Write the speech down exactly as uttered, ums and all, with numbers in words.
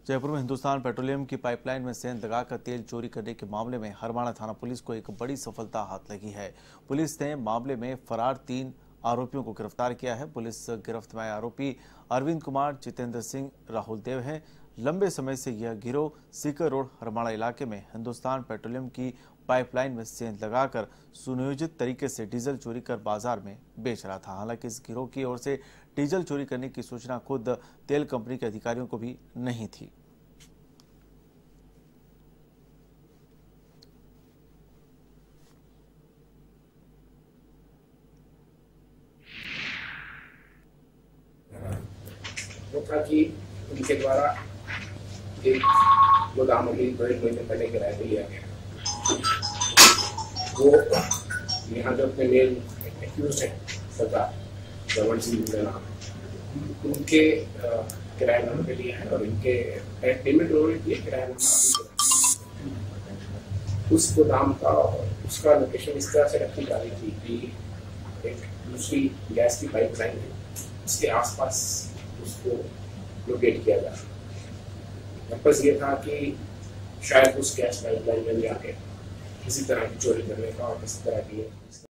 जयपुर में हिंदुस्तान पेट्रोलियम की पाइपलाइन में सेंध लगाकर तेल चोरी करने के मामले में हरमाणा थाना पुलिस को एक बड़ी सफलता हाथ लगी है। पुलिस ने मामले में फरार तीन आरोपियों को गिरफ्तार किया है। पुलिस गिरफ्त में आरोपी अरविंद कुमार, जितेंद्र सिंह, राहुल देव हैं। लंबे समय से यह गिरोह सीकर रोड हरमाणा इलाके में हिंदुस्तान पेट्रोलियम की पाइपलाइन में सेंध लगाकर सुनियोजित तरीके से डीजल चोरी कर बाजार में बेच रहा था। हालांकि इस गिरोह की ओर से डीजल चोरी करने की सूचना खुद तेल कंपनी के अधिकारियों को भी नहीं थी। वो था कि उनके द्वारा एक गोदाम अभी डेढ़ महीने पहले किराए पे लिया गया। वो यहाँ जो अपने मेन एक्यूज है सरदार रमन सिंह का नाम है, उनके किराएनामे पे लिया है और इनके पेमेंट उन्होंने किए, किराएनामा उस गोदाम का उसका लोकेशन इस तरह से रखी जा रही थी कि एक दूसरी गैस की पाइपलाइन है, उसके आसपास उसको लोकेट किया जा रहा। पर्पस ये था कि शायद उस गैस पाइपलाइन में जाके किसी तरह की चोरी करने का और किसी तरह की